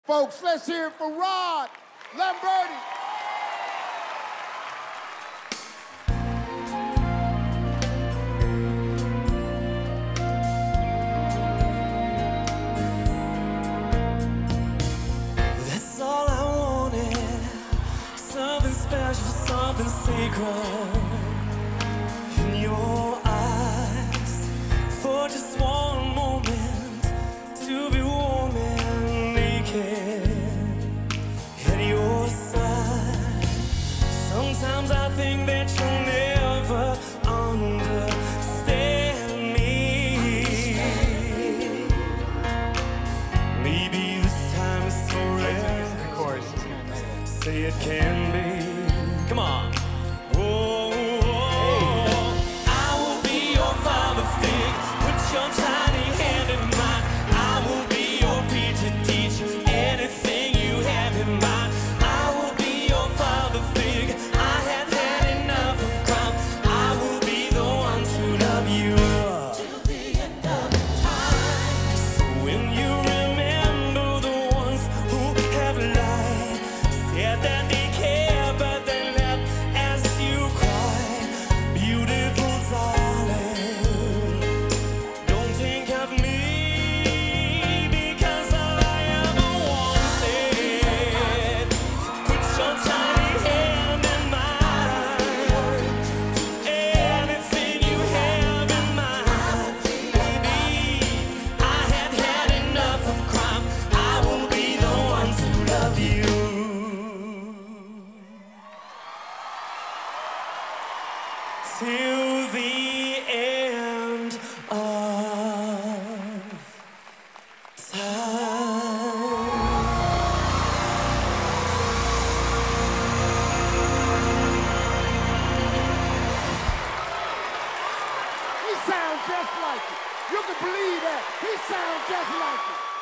Folks, let's hear it for Rod Lamberti. That's all I wanted, something special, something sacred in your eyes, for just one moment to be warm and naked at your side. Sometimes I think that you'll never understand me. Maybe this time is forever. Of course. Say it can be. Come on. Whoa, I will be your father figure. Put your tiny hand in mine. I will be your teacher, teach anything you have in mind. I will be your father figure. I have had enough of crime. I will be the one to love you till the end of time. So when you remember the ones who have lied, said that they care, but they left as you cry. Beautiful darling, don't think of me, because all I ever wanted. Put your tiny hand in mine. Anything you have in mind, baby. I have had enough of crime. I will be the one to love you till the end of time. He sounds just like it. You can believe that. He sounds just like it.